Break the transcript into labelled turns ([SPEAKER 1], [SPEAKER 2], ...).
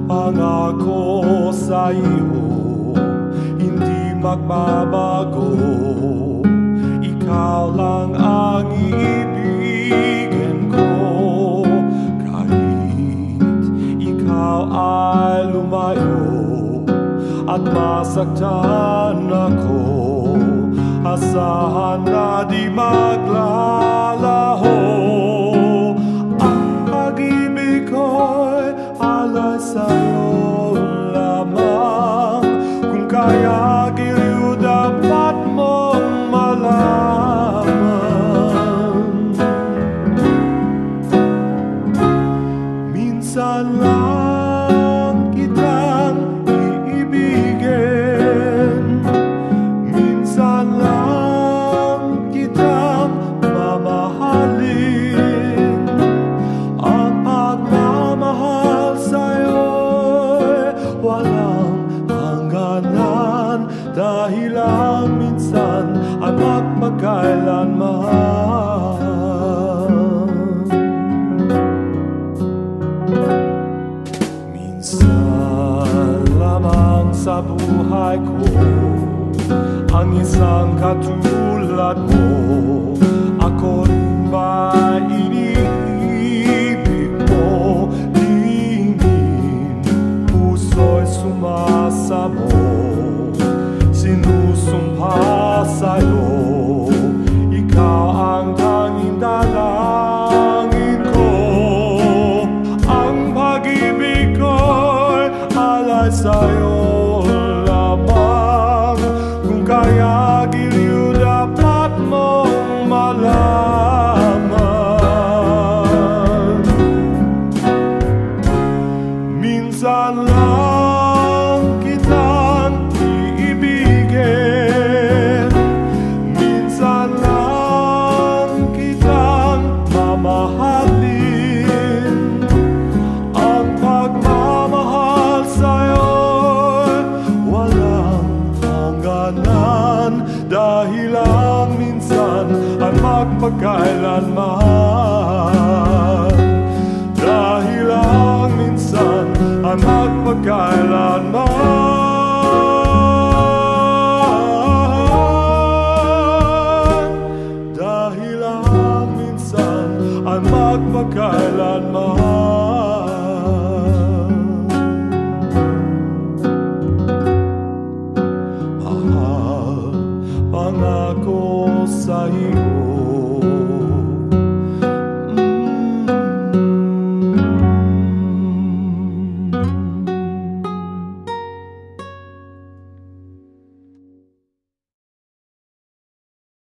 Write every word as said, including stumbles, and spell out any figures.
[SPEAKER 1] Pangako sa iyo, hindi magbabago. Ikaw lang ang iibigin ko. Kahit ikaw ay lumayo at masaktan ako, asahan na di maglalaho. Ang pag-ibig ko'y alay sa'yo lamang. Kung kaya giliw dapat mong malaman. Minsan lang kitang iibigin, minsan lang kitang mamahalin. Ang pagmamahal sa'yo'y walang hangganan, dahil ang minsan ay magpakailanman. Minsan lamang sa buhay ko ang isang katulad mo. Ako rin ba iniibig mo? Tingin puso'y sumasamo, sinusumpa sa'yo. Ikaw ang tanging dalangin ko. Ang pag-ibig ko'y alay sa'yo lamang. Kung kaya giliw dapat mong malaman. Minsan lang kitang iibigin, minsan lang kitang mamahalin. Ang pagmamahal sa'yo'y walang hangganan, dahil ang minsan ay magpakailanman. Dahil ang minsan ay magpakailanman. Dahil ang minsan ay magpakailanman. Mahal, pangako sa iyo,